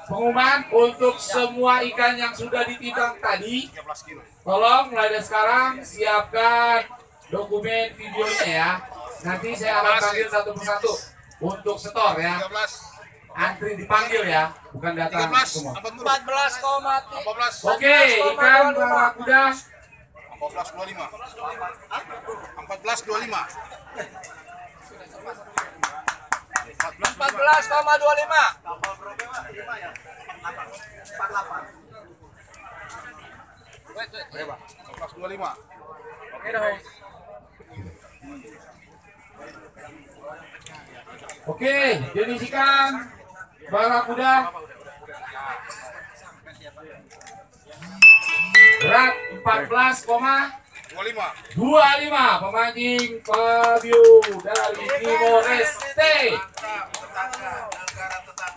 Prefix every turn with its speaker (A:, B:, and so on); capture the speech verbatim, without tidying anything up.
A: pengumuman untuk semua ikan yang sudah ditimbang tadi. Tolong mulai dari sekarang siapkan dokumen videonya ya. Nanti saya akan panggil satu persatu untuk setor ya. Antri dipanggil ya, bukan datang semua.
B: empat belas koma tiga.
A: Oke, ikan barakuda
C: empat belas dua puluh lima. empat belas dua puluh lima.
B: empat belas koma dua puluh lima.
C: empat belas dua puluh lima.
B: Oke dong.
A: Oke, jenis ikan barakuda berat empat belas koma
C: dua puluh lima.
A: dua puluh lima. Pemancing Fabio dari Timor Leste.